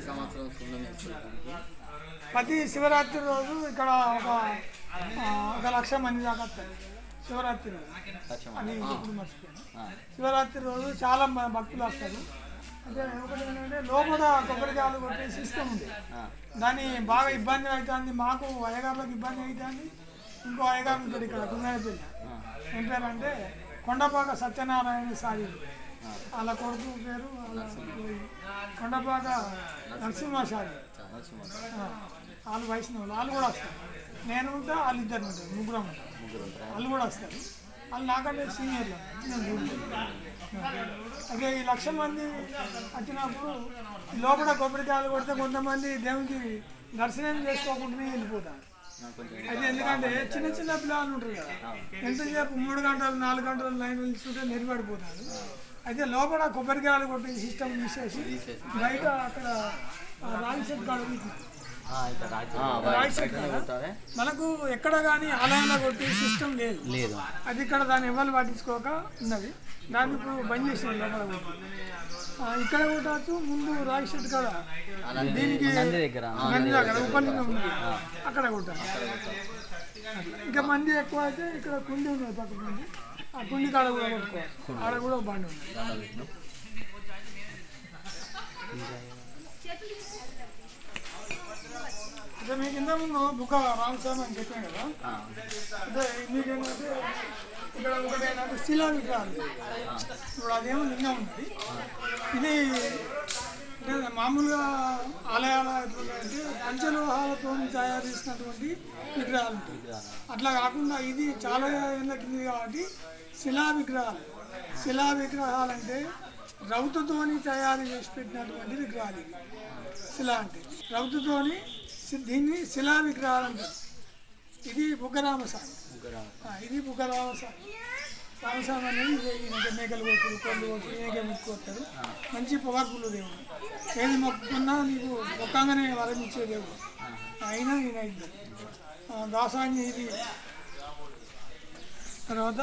ప్రతి శివరాత్రి రోజు ఇక్కడ ఒక ఒక లక్ష మంది దాకా వస్తారు. శివరాత్రి రోజు అని ఎప్పుడు మర్చిపోయాను. శివరాత్రి రోజు చాలా భక్తులు వస్తారు. అంటే ఒకటి ఏంటంటే లోపల కొబ్బరికాయలు కొట్టే సిస్టమ్ ఉంది, దాన్ని బాగా ఇబ్బంది అవుతుంది మాకు, అయ్యగారులకు ఇబ్బంది అవుతుంది. ఇంకో అయ్యగారు ఉంటుంది ఇక్కడ కుంగాయపల్లి, ఏం పేరు అంటే కొండపాక సత్యనారాయణ సాయి, వాళ్ళ కొడుకు పేరు కొండపాక నరసింహసాయి. వాళ్ళు వైష్ణవులు, వాళ్ళు కూడా వస్తారు. నేను ఉంటా, వాళ్ళు ఇద్దరు ఉంటారు, ముగ్గురం ఉంటారు, వాళ్ళు కూడా వస్తారు. వాళ్ళు నాకంటే సీనియర్లు, నేను చూడలేదు. అదే ఈ లక్ష మంది వచ్చినప్పుడు లోపల కొబ్బరికాయలు కొడితే కొంతమంది దేవునికి దర్శనం చేసుకోకుండానే వెళ్ళిపోతారు. అయితే ఎందుకంటే చిన్న చిన్న పిల్లలు ఉంటారు కదా, ఎంతసేపు మూడు గంటలు నాలుగు గంటలు లైన్ నిల్చుంటే నిలబడిపోతారు. అయితే లోపల కొబ్బరికాయలు కొట్టే సిస్టమ్ తీసేసి బయట అక్కడ ఆ రాగి చెట్టు కాడ పెట్టినారు. రాగి చెట్టు కాడ మనకు ఎక్కడ కానీ ఆలయంలో కొట్టే సిస్టమ్ లేదు లేదు అది ఇక్కడ దాన్ని ఎవరు పట్టించుకోక ఉన్నది. దాన్ని ఇప్పుడు బంద్ చేసిన లోపల కొట్టి. ఆ, ఇక్కడ కొట్టచ్చు ముందు రాగి చెట్టు కాడ దీనికి దగ్గర నంది దగ్గర ఉపలింగం ఉన్నది అక్కడ కొట్టాలి. ఇంకా మంది ఎక్కువ అయితే ఇక్కడ కుండి ఉన్నది పక్కన నుండి ఆ కుండి కాడ కూడా కొట్టుకోవాలి. ఆడ కూడా బండి ఉంది. అంటే మీకు ఇంత ముందు బుక్క రామస్వామి అని చెప్పాను కదా. అంటే మీకు ఏంటంటే ఇక్కడ ఒకటి ఏంటంటే శిలా విగ్రహాలు ఇప్పుడు అదేమో లింగం ఉన్నది. ఇది అంటే మామూలుగా ఆలయాల ఎట్లుంటాయంటే పంచలోహాలతో తయారు చేసినటువంటి విగ్రహాలు ఉంటాయి. అట్లా కాకుండా ఇది చాలా ఏళ్ళ కింది కాబట్టి శిలా విగ్రహాలు. శిలా విగ్రహాలు అంటే రౌతుతోని తయారు చేసి పెట్టినటువంటి విగ్రహాలు ఇవి. శిలా అంటే రౌతుతోని దీన్ని శిలా విగ్రహాలు అంటారు. ఇది బుగ్గరామస్వామి. ఇది బుగ్గరామస్వామి. రామస్వామి అనేది ఈయనకి మేకలు కొట్టుడు కోళ్ళు కొట్టుడు ఈయనకే మొక్కుకొస్తాడు. మంచి పవర్ఫుల్ దేవుడు. ఏది మొక్కుకున్నా నీకు మొక్కంగానే వరం ఇచ్చే దేవుడు. అయినా ఈయన ఇద్దరు దాసాన్ని ఇది. తర్వాత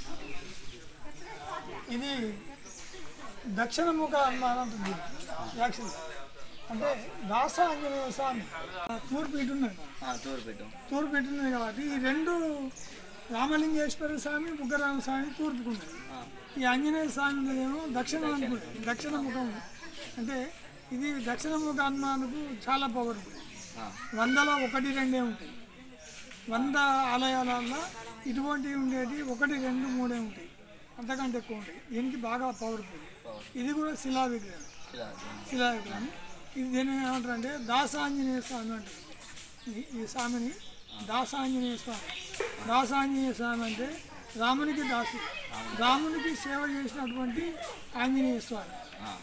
ఇది దక్షిణముఖ హనుమాన్ ఉంటుంది యాక్చువల్. అంటే దాస ఆంజనేయ స్వామి తూర్పు ఇటు ఉన్నది. తూర్పు ఇటు ఉన్నది కాబట్టి ఈ రెండు రామలింగేశ్వర స్వామి బుగ్గరామ స్వామి తూర్పుకున్నది. ఈ ఆంజనేయ స్వామి ఏమో దక్షిణ అనుకుంటుంది. దక్షిణ ముఖం అంటే ఇది దక్షిణ ముఖ హనుమానుకు చాలా పవర్ఫుల్. వందలో ఒకటి రెండే ఉంటాయి. వంద ఆలయాలలో ఇటువంటివి ఉండేది ఒకటి రెండు మూడే ఉంటాయి. అంతకంటే ఎక్కువ ఉంటాయి. దీనికి బాగా పవర్ఫుల్. ఇది కూడా శిలా విగ్రహం. శిలా విగ్రహం. ఇది దీన్ని ఏమంటారు అంటే దాసాంజనేయ స్వామి అంటారు. ఈ స్వామిని దాసాంజనేయ స్వామి. దాసాంజనేయ స్వామి అంటే రామునికి దాసు. రామునికి సేవ చేసినటువంటి ఆంజనేయ స్వామి.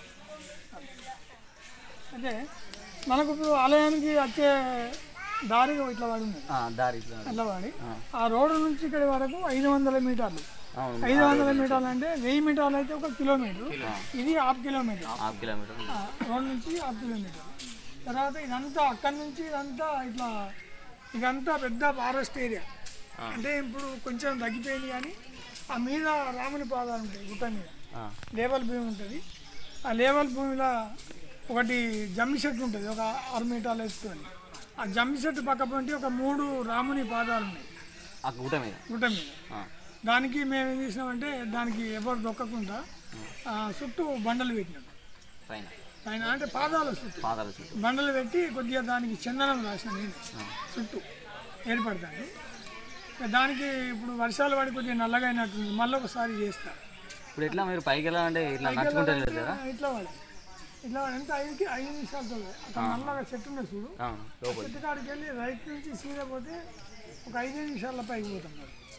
అంటే మనకు ఇప్పుడు ఆలయానికి వచ్చే దారి ఇట్లా పడి ఉంది. అట్లా పడి ఆ రోడ్డు నుంచి ఇక్కడి వరకు ఐదు వందల మీటర్లు. ఐదు వందల మీటర్లు అంటే వెయ్యి మీటర్లు అయితే ఒక కిలోమీటర్. ఇది హాఫ్ కిలోమీటర్. రోడ్ నుంచి హాఫ్ కిలోమీటర్. తర్వాత ఇదంతా అక్కడి నుంచి ఇదంతా ఇట్లా ఇదంతా పెద్ద ఫారెస్ట్ ఏరియా. అంటే ఇప్పుడు కొంచెం తగ్గిపోయింది కానీ ఆ మీద రాముని పాదాలు ఉంటాయి. గుట్ట మీద లేవల్ భూమి ఉంటుంది. ఆ లేవల్ భూమిలో ఒకటి జమ్మి చెట్టు ఉంటుంది ఒక ఆరు మీటర్లు ఎత్తుకొని. ఆ జమ్మి చెట్టు పక్క పొంటి ఒక మూడు రాముని పాదాలు ఉన్నాయి గుట్ట మీద. గుట్ట మీద దానికి మేము ఏం చేసినామంటే దానికి ఎవరు దొక్కకుండా చుట్టూ బండలు పెట్టినాం. పైన అంటే పాదాల చుట్టూ బండలు పెట్టి కొద్దిగా దానికి చందనం రాసిన నేను చుట్టూ ఏర్పడతాను. దానికి ఇప్పుడు వర్షాలు పడి కొద్దిగా నల్లగా అయినట్టుంది. మళ్ళీ ఒకసారి చేస్తా. ఇప్పుడు ఎట్లా మీరు పైకి వెళ్ళాలంటే ఇట్లా ఇట్లా వాడు ఇట్లా ఎంత ఐదుకి ఐదు నిమిషాలతో అక్కడ నల్లగా చెట్టు ఉన్నది చూడు. చెట్టు కాడికి వెళ్ళి రైట్ నుంచి సీదా పోతే ఒక ఐదు నిమిషాల పైకి పోతాం.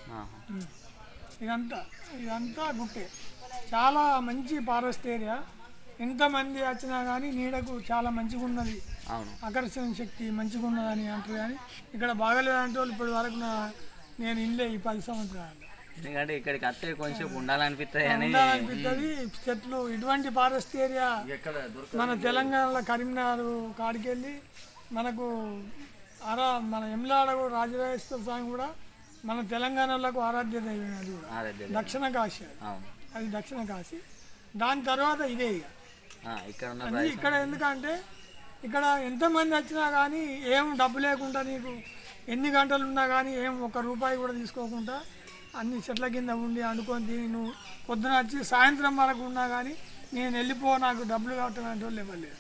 ఇదంతా ఇదంతా గుట్టే. చాలా మంచి ఫారెస్ట్ ఏరియా. ఎంతమంది వచ్చినా కానీ నీడకు చాలా మంచిగా ఉన్నది. ఆకర్షణ శక్తి మంచిగా ఉన్నదని అంటారు. కానీ ఇక్కడ బాగలేదంటే వాళ్ళు ఇప్పటి వరకు నేను ఇల్లే ఈ పది సంవత్సరాలు. ఎందుకంటే ఇక్కడికి వస్తే కొంచెం ఉండాలనిపిస్తుంది ఉండాలనిపిస్తుంది. చెట్లు ఇటువంటి ఫారెస్ట్ ఏరియా మన తెలంగాణలో కరీంనగర్ కాడికి వెళ్ళి మనకు ఆరా మన ఎమ్లాడ రాజరాజేశ్వర స్వామి కూడా మన తెలంగాణలో ఆరాధ్య దైవం. అది కూడా దక్షిణ కాశీ. అది దక్షిణ కాశీ. దాని తర్వాత ఇదే ఇక ఇక్కడ. ఎందుకంటే ఇక్కడ ఎంతమంది వచ్చినా కానీ ఏం డబ్బు లేకుండా నీకు ఎన్ని గంటలు ఉన్నా కానీ ఏం ఒక్క రూపాయి కూడా తీసుకోకుండా అన్ని చెట్ల కింద ఉండి అనుకొని తిని నువ్వు పొద్దున వచ్చి సాయంత్రం వరకు ఉన్నా కానీ నేను వెళ్ళిపో నాకు డబ్బులు కట్టమంటే వాళ్ళు ఇవ్వలేదు.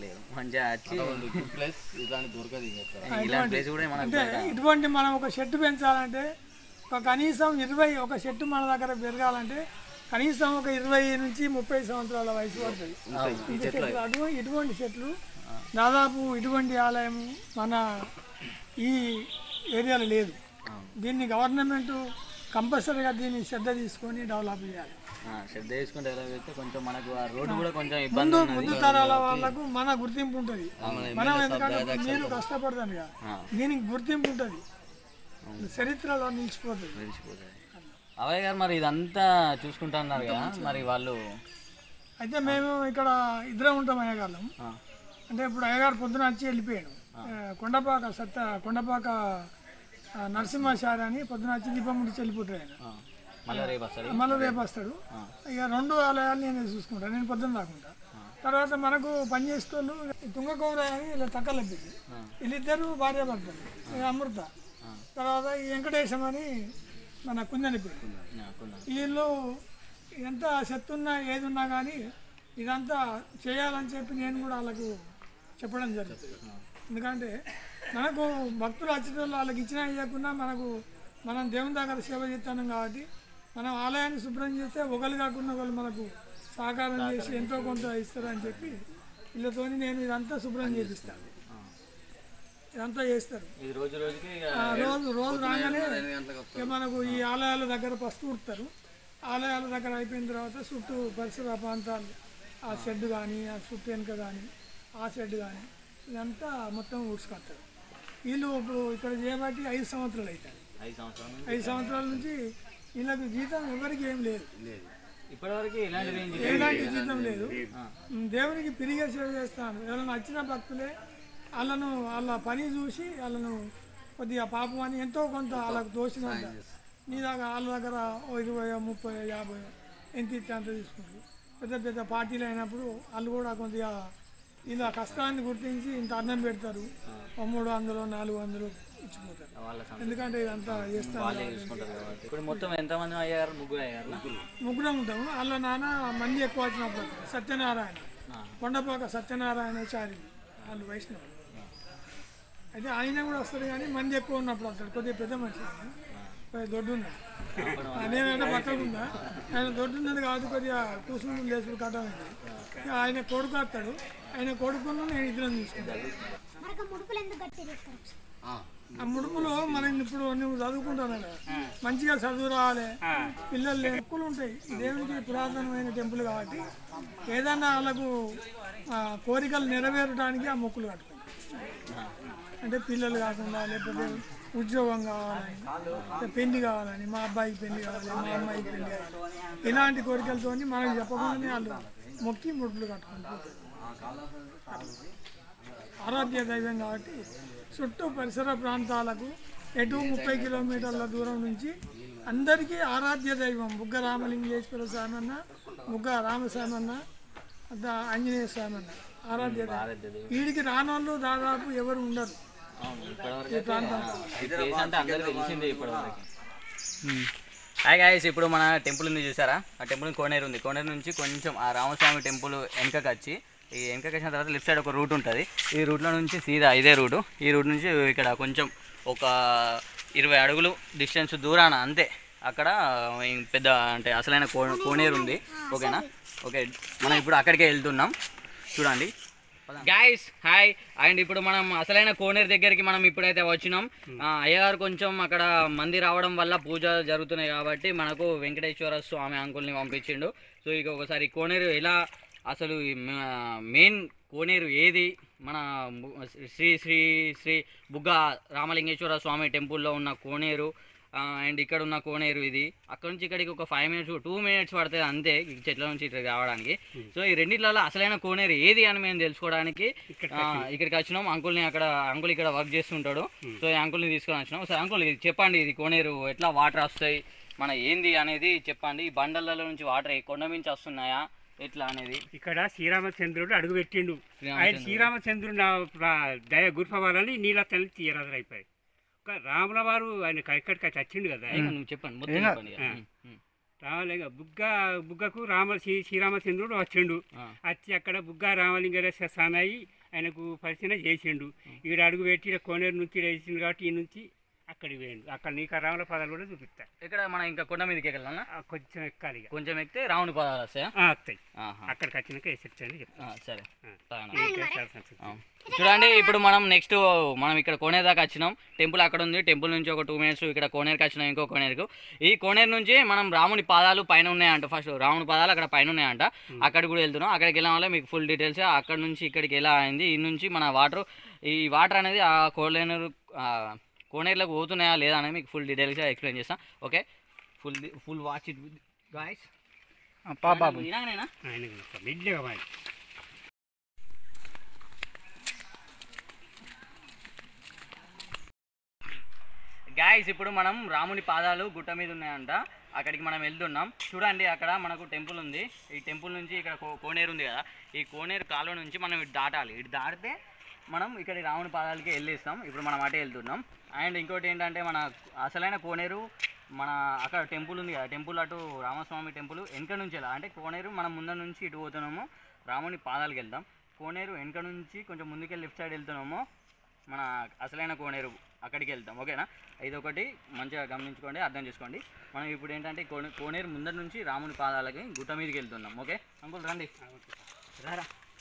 అంటే ఇటువంటి మనం ఒక చెట్టు పెంచాలంటే ఒక కనీసం ఇరవై ఒక చెట్టు మన దగ్గర పెరగాలంటే కనీసం ఒక ఇరవై నుంచి ముప్పై సంవత్సరాల వయసు పడుతుంది. అటువంటి ఇటువంటి చెట్లు దాదాపు ఇటువంటి ఆలయం మన ఈ ఏరియాలో లేదు. దీన్ని గవర్నమెంట్ కంపల్సరీగా దీన్ని శ్రద్ధ తీసుకొని డెవలప్ చేయాలి. శ్రద్ధ తీసుకుంటే కొంచెం మనకు రోడ్డు కూడా కొంచెం ముందు ముందు తరాల వాళ్ళకు మన గుర్తింపు ఉంటుంది. మనం ఎందుకంటే నేను కష్టపడతాను కదా, దీనికి గుర్తింపు ఉంటుంది, చరిత్రలో నిలిచిపోతుంది. అవయ్య గారు మరి ఇదంతా చూసుకుంటా అన్నారు కదా, మరి వాళ్ళు అయితే మేము ఇక్కడ ఇద్దరం ఉంటాం అయ్యగాళ్ళం. అంటే ఇప్పుడు అయ్యగారు పొద్దున వచ్చి వెళ్ళిపోయాడు. కొండపాక సత్త కొండపాక నరసింహాచారి అని పొద్దున వచ్చి దీపం ముడిచి వెళ్ళిపోతాడు ఆయన. మళ్ళీ రేపు వస్తాడు. ఇక రెండు ఆలయాలు నేను చూసుకుంటాను, నేను పొద్దున రాకుండా. తర్వాత మనకు పనిచేసేటోళ్ళు తుంగకౌర అని ఇలా తక్క లభింది, వీళ్ళిద్దరు భార్య భర్తలు. అమృత తర్వాత ఈ వెంకటేశం అని మన కుందని పేరు. వీళ్ళు ఎంత శక్తి ఉన్నా ఏది ఉన్నా కానీ ఇదంతా చేయాలని చెప్పి నేను కూడా వాళ్ళకు చెప్పడం జరుగుతుంది. ఎందుకంటే మనకు భక్తులు వచ్చేటోళ్ళు వాళ్ళకి ఇచ్చినా ఇవ్వకుండా మనకు మనం దేవుని దగ్గర సేవ చేస్తున్నాం కాబట్టి మనం ఆలయాన్ని శుభ్రం చేస్తే ఒకరు కాకుండా ఒకళ్ళు మనకు సహకారం చేసి ఎంతో కొంత ఇస్తారని చెప్పి వీళ్ళతో నేను ఇదంతా శుభ్రం చేపిస్తాను. ఇదంతా చేస్తారు రోజు రోజు రాగానే మనకు ఈ ఆలయాల దగ్గర ఫస్ట్ ఊడతారు. ఆలయాల దగ్గర అయిపోయిన తర్వాత చుట్టూ పరిసర ప్రాంతాలు, ఆ షెడ్ కానీ ఆ చుట్టూ వెనుక కానీ ఆ షెడ్ కానీ ఇదంతా మొత్తం ఊడ్చుకొస్తారు. వీళ్ళు ఇప్పుడు ఇక్కడ చేయబట్టి ఐదు సంవత్సరాలు అవుతాయి. ఐదు సంవత్సరాల నుంచి వీళ్ళకి జీతం ఎవరికి ఏం లేదు, ఇప్పటివరకు ఎలాంటి జీతం లేదు. దేవునికి పిరిగే సేవ చేస్తాను. ఎవరైనా వచ్చిన భక్తులే వాళ్ళను వాళ్ళ పని చూసి వాళ్ళను కొద్దిగా పాపం అని ఎంతో కొంత వాళ్ళకు దోషినంత నీ దగ్గర వాళ్ళ దగ్గర ఓ ఇరవై ముప్పై యాభై ఎంత ఇస్తే అంత తీసుకుంటారు. పెద్ద పెద్ద పార్టీలు అయినప్పుడు వాళ్ళు కూడా కొద్దిగా ఇలా కష్టాన్ని గుర్తించి ఇంత అన్నం పెడతారు. మూడు వందలు నాలుగు వందలు ఇచ్చిపోతారు. ఎందుకంటే ఇదంతా చేస్తారు. మొత్తం ఎంతమంది అయ్యారు? ముగ్గురు అయ్యారు. ముగ్గురం ఉంటాము. వాళ్ళ నాన్న మంది ఎక్కువ వచ్చినప్పుడు సత్యనారాయణ, కొండపాక సత్యనారాయణచారి వాళ్ళు వైష్ణవులు. అయితే ఆయన కూడా వస్తారు కానీ మంది ఎక్కువ ఉన్నప్పుడు వస్తాడు. కొద్దిగా పెద్ద మనిషి దొడ్డు ఉన్నాడు. నేనంటే పక్కకు ఉందా, ఆయన దొడ్డు ఉన్నది కాదు, కొద్దిగా కూసులు లేచుడు కట్టమైంది. ఆయన కొడుకు వస్తాడు, ఆయన కొడుకును నేను ఇద్దరం తీసుకుంటాను. ఆ ముడుపులో మనం ఇప్పుడు నువ్వు చదువుకుంటాను కదా, మంచిగా చదువు రావాలి, పిల్లలు మొక్కులు ఉంటాయి. దేవునికి పురాతనమైన టెంపుల్ కాబట్టి ఏదన్నా వాళ్ళకు కోరికలు నెరవేరడానికి ఆ మొక్కులు కట్టుకుంటాం. అంటే పిల్లలు కాకుండా లేకపోతే ఉద్యోగం కావాలని, పెళ్లి కావాలని, మా అబ్బాయికి పెళ్లి కావాలి, మా అమ్మాయికి పెళ్లి కావాలి, ఇలాంటి కోరికలతో మనం చెప్పకుండానే వాళ్ళు మొక్కి ముడుపులు కట్టుకుంటారు. ఆరాధ్య దైవం కాబట్టి చుట్టూ పరిసర ప్రాంతాలకు ఎటు ముప్పై కిలోమీటర్ల దూరం నుంచి అందరికీ ఆరాధ్య దైవం బుగ్గ రామలింగేశ్వర స్వామి అన్న, బుగ్గ రామస్వామి అన్న, ఆంజనేయ స్వామి అన్న ఆరాధ్య దైవం. వీడికి రానోళ్ళు దాదాపు ఎవరు ఉండరు ఈ ప్రాంతంలో. హాయ్ గాయస్, ఇప్పుడు మన టెంపుల్ ఉంది చూసారా? ఆ టెంపుల్ కోనేరు ఉంది. కోనేరు నుంచి కొంచెం ఆ రామస్వామి టెంపుల్ వెనకకి వచ్చి ఈ వెనకకి వచ్చిన తర్వాత లెఫ్ట్ సైడ్ ఒక రూట్ ఉంటుంది. ఈ రూట్లో నుంచి సీదా ఇదే రూటు. ఈ రూట్ నుంచి ఇక్కడ కొంచెం ఒక ఇరవై అడుగులు డిస్టెన్స్ దూరాన అంతే అక్కడ పెద్ద అంటే అసలైన కో కోనేరు ఉంది. ఓకేనా? ఓకే, మనం ఇప్పుడు అక్కడికే వెళ్తున్నాం. చూడండి గైస్, హాయ్. అండ్ ఇప్పుడు మనం అసలైన కోనేరు దగ్గరికి మనం ఇప్పుడైతే వచ్చినాం. అయ్యగారు కొంచెం అక్కడ మంది రావడం వల్ల పూజ జరుగుతున్నాయి కాబట్టి మనకు వెంకటేశ్వర స్వామి అంకుల్ని పంపించిండు. సో ఇక ఒకసారి కోనేరు ఎలా, అసలు మెయిన్ కోనేరు ఏది, మన శ్రీ శ్రీ శ్రీ బుగ్గ రామలింగేశ్వర స్వామి టెంపుల్లో ఉన్న కోనేరు అండ్ ఇక్కడ ఉన్న కోనేరు ఇది. అక్కడ నుంచి ఇక్కడికి ఒక ఫైవ్ మినిట్స్ టూ మినిట్స్ పడుతుంది అంతే చెట్ల నుంచి ఇక్కడికి రావడానికి. సో ఈ రెండిట్లలో అసలైన కోనేరు ఏది అని మేము తెలుసుకోవడానికి ఇక్కడికి వచ్చినాం. అంకుల్ని అక్కడ అంకుల్ ఇక్కడ వర్క్ చేస్తుంటాడు. సో ఈ అంకుల్ని తీసుకొని వచ్చినాం. సో అంకుల్ చెప్పండి, ఇది కోనేరు ఎట్లా వాటర్ వస్తాయి, మన ఏంది అనేది చెప్పండి. ఈ బండలలో నుంచి వాటర్ కొండ నుంచి వస్తున్నాయా ఎట్లా అనేది? ఇక్కడ శ్రీరామచంద్రుడు అడుగు పెట్టిండు. ఆయన శ్రీరామచంద్రుడు దయ గుర్పవాలని నీళ్ళ తల్లి తీయరాజు అయిపోయాయి. రాముల వారు ఆయన ఎక్కడికి వచ్చిండు కదా, చెప్పండి. రామలింగ బుగ్గ బుగ్గకు రామ శ్రీ శ్రీరామచంద్రుడు వచ్చిండు. వచ్చి అక్కడ బుగ్గ రామలింగేశ్వర స్వామి అయ్యి ఆయనకు పరిచయం చేసిండు. ఇక్కడ అడుగు పెట్టి కోనేరు నుంచి వేసిండు కాబట్టి ఈ నుంచి అక్కడికి వేయండు. అక్కడ నీకు రాముల పదాలు కూడా చూపిస్తా. ఇక్కడ మనం ఇంకా కొండ మీదకి ఎక్కాలన్నా? కొంచెం ఎక్కాలి, కొంచెం ఎక్కితే రాముని పదాలు వస్తాయా? వస్తాయి. అక్కడికి వచ్చినాక వేసేచ్చని చెప్తా. సరే, చూడండి ఇప్పుడు మనం నెక్స్ట్ మనం ఇక్కడ కోనేరు దాకా వచ్చినాం. టెంపుల్ అక్కడ ఉంది. టెంపుల్ నుంచి ఒక టూ మినిట్స్ ఇక్కడ కోనేరుకి వచ్చినాం, ఇంకో కోనేరుకు. ఈ కోనేరు నుంచి మనం రాముని పాదాలు పైన ఉన్నాయంట. ఫస్ట్ రాముని పాదాలు అక్కడ పైన ఉన్నాయంట. అక్కడికి కూడా వెళ్తున్నాం. అక్కడికి వెళ్ళడం వల్ల మీకు ఫుల్ డీటెయిల్స్ అక్కడ నుంచి ఇక్కడికి ఎలా అయింది, ఈ నుంచి మన వాటర్ ఈ వాటర్ అనేది ఆ కోనేరు కోనేరులకు పోతున్నాయా లేదా అనేది మీకు ఫుల్ డీటెయిల్స్గా ఎక్స్ప్లెయిన్ చేస్తాను. Okay, full full watch it guys. బాబు ఇలాగనేనా ఆయనకు మెల్లగా వాడి గాయస్ ఇప్పుడు మనం రాముని పాదాలు గుట్ట మీద ఉన్నాయంట, అక్కడికి మనం వెళ్తున్నాం. చూడండి అక్కడ మనకు టెంపుల్ ఉంది. ఈ టెంపుల్ నుంచి ఇక్కడ కో- కోనేరు ఉంది కదా, ఈ కోనేరు కాలువ నుంచి మనం ఇటు దాటాలి. ఇటు దాటితే మనం ఇక్కడ రాముని పాదాలకి వెళ్ళేస్తాం. ఇప్పుడు మనం అటే వెళ్తున్నాం. అండ్ ఇంకోటి ఏంటంటే మన అసలైన కోనేరు మన అక్కడ టెంపుల్ ఉంది కదా, టెంపుల్ అటు రామస్వామి టెంపుల్ వెనక నుంచి ఎలా అంటే కోనేరు మనం ముందర నుంచి ఇటు పోతున్నామో రాముని పాదాలకు వెళ్దాం. కోనేరు వెనక నుంచి కొంచెం ముందుకెళ్ళి లెఫ్ట్ సైడ్ వెళ్తున్నామో మన అసలైన కోనేరు అక్కడికి వెళ్తాం. ఓకేనా, ఇది ఒకటి మంచిగా గమనించుకోండి, అర్థం చేసుకోండి. మనం ఇప్పుడు ఏంటంటే కోనే కోనేరు ముందర నుంచి రాముని పాదాలకి గుట్ట మీదకి వెళ్తున్నాం. ఓకే అంకుల్ రండి రారా.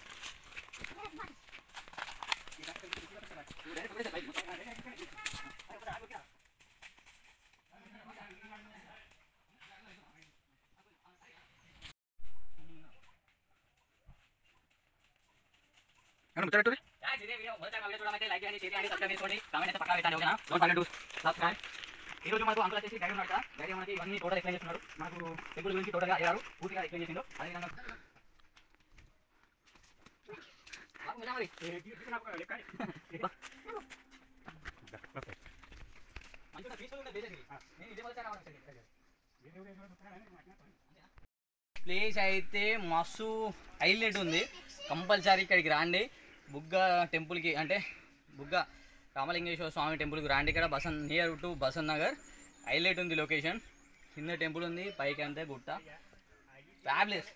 ఈ రోజు మనకు అంకుల్ వచ్చేసి గైడ్ ఉన్నాడు కదా, గైడ్ మనకి ఇవన్నీ టోటల్ ఎక్స్ప్లెయిన్ చేస్తున్నాడు. మనకు టెంపుల్ గురించి టోటల్గా అయ్యారు పూర్తిగా ఎక్స్ప్లెయిన్ చేసిండు. అదేవిధంగా ప్లేస్ అయితే మస్తు హైలైట్ ఉంది. కంపల్సరీ ఇక్కడికి రాండి. బుగ్గ టెంపుల్కి అంటే బుగ్గ రామలింగేశ్వర స్వామి టెంపుల్కి రాండి. ఇక్కడ Basan near to Basan Nagar. Highlight ఉంది లొకేషన్. కింద టెంపుల్ ఉంది, పైకి అంతే గుట్ట. ఫ్యాబ్లెస్.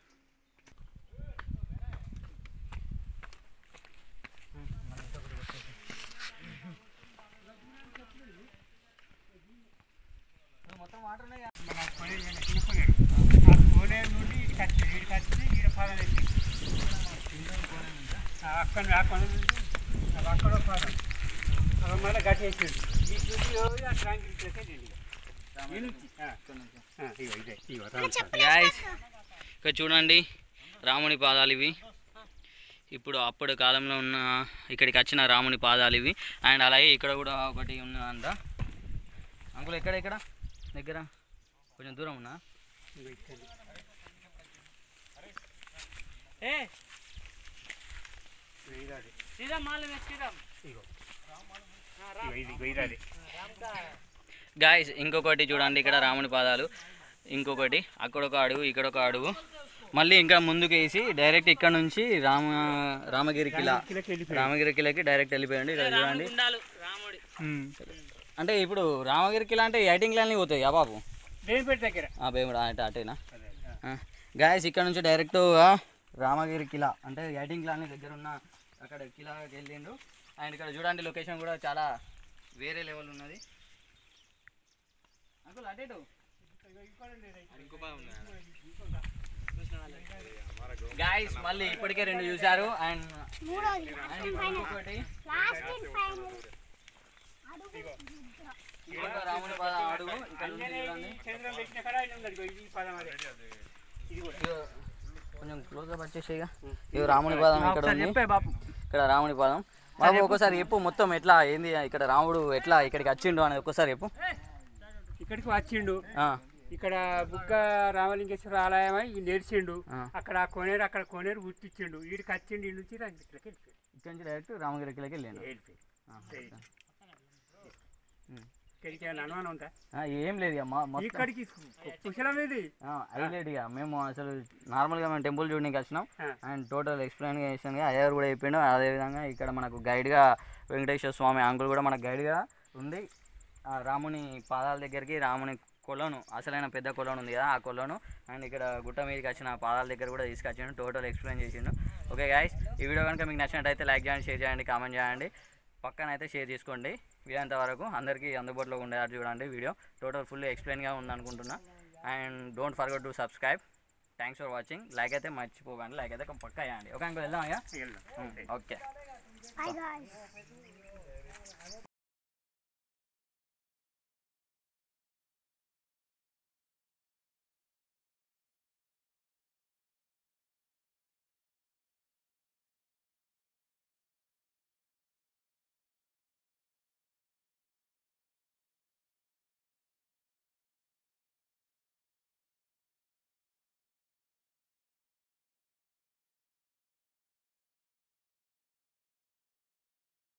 మొత్తం వాటర్ ఉన్నాయి. మన కోనేరు చిన్న కోనేరు ఆ కోనేరు నుండి ఇటు కచ్చి ఇటు కచ్చి ఈడ పాదం వేసి అక్కడ ఆ కొన నుంచి అక్కడ పాదం అక్కడ మళ్ళీ గట్టి వేసాడు ఈ చూసి ఆ ట్రాంగిల్ ఇదే ఇగో గాయ్స్ ఇక్కడ చూడండి రాముని పాదాలు ఇవి. ఇప్పుడు అప్పుడు కాలంలో ఉన్న ఇక్కడికి వచ్చిన రాముని పాదాలు ఇవి. అండ్ అలాగే ఇక్కడ కూడా ఒకటి ఉన్నదంట. అంకుల్ ఎక్కడ ఇక్కడ దగ్గర కొంచెం దూరం ఉన్నా గాయస్. ఇంకొకటి చూడండి ఇక్కడ రాముని పాదాలు, ఇంకొకటి అక్కడ ఒక అడుగు ఇక్కడ ఒక అడుగు, మళ్ళీ ఇంకా ముందుకు వేసి డైరెక్ట్ ఇక్కడ నుంచి రామ రామగిరి కిలా రామగిరి కిలాకి డైరెక్ట్ వెళ్ళిపోయండి. ఇక్కడ చూడండి అంటే ఇప్పుడు రామగిరి కిలా అంటే ఎయిటింగ్ లైన్ పోతాయి ఆ బాబు దగ్గర భీముడు అంటే అటేనా గాయస్. ఇక్కడ నుంచి డైరెక్ట్ రామగిరి కిలా అంటే ఎయిటింగ్ కిలా దగ్గర ఉన్న అక్కడ కిలాకి వెళ్ళిండు. అండ్ ఇక్కడ చూడండి లొకేషన్ కూడా చాలా వేరే లెవెల్ ఉన్నది. అంకుల్ అటేటు గాయస్ మళ్ళీ ఇప్పటికే రెండు చూశారు. అండ్ ఇంకొకటి రాముని పాదం అడుగు ఇక్కడ కొంచెం క్లోజ్గా వచ్చేసేగా. ఇవి రాముని పాదం ఇక్కడ ఉంది. ఇక్కడ రాముని పాదం బాబు ఒక్కసారి చెప్పు మొత్తం ఎట్లా ఏంది ఇక్కడ రాముడు ఎట్లా ఇక్కడికి వచ్చిండు అనేది ఒక్కసారి చెప్పు. ఇక్కడికి వచ్చిండు, ఇక్కడ బుగ్గ రామలింగేశ్వర ఆలయం నేర్చిండు, అక్కడ కోనేరు అక్కడ కోనేరు గుర్తించిండు, వీడికి వచ్చిండు ఈ నుంచి రంగిట్లకి వెళ్ళిపోయాడు. ఇక్కడ నుంచి డైరెక్ట్ రామగిరికి వెళ్ళాను. ఇక్కడికి అనుమానం ఉంటా ఏం లేదు ఇక ఇక్కడికి కుశలం ఇది హైలైట్ ఇక మేము అసలు నార్మల్గా మేము టెంపుల్ చూడడానికి వచ్చినాం. అండ్ టోటల్ ఎక్స్ప్లెయినేషన్గా అయ్యారు కూడా అయిపోయాడు. అదేవిధంగా ఇక్కడ మనకు గైడ్గా వెంకటేశ్వర స్వామి అంకుల్ కూడా మనకు గైడ్గా ఉంది. రాముని పాదాల దగ్గరికి రాముని కొలను అసలైన పెద్ద కొలను ఉంది కదా ఆ కొలను అండ్ ఇక్కడ గుట్ట మీదకి వచ్చిన పాదాల దగ్గర కూడా తీసుకొచ్చిండు, టోటల్ ఎక్స్ప్లెయిన్ చేసిండు. ఓకే గాయస్, ఈ వీడియో కనుక మీకు నచ్చినట్టయితే లైక్ చేయండి, షేర్ చేయండి, కామెంట్ చేయండి, పక్కన అయితే షేర్ చేసుకోండి. వీరంత వరకు అందరికీ అందుబాటులో ఉండేది చూడండి. వీడియో టోటల్ ఫుల్ ఎక్స్ప్లెయిన్గా ఉందనుకుంటున్నా. And don't forget to subscribe. Thanks for watching. Like అయితే మర్చిపోకండి, లైక్ అయితే పక్క చేయండి. ఓకే అంకుల్ వెళ్దాం ఇక. ఓకే.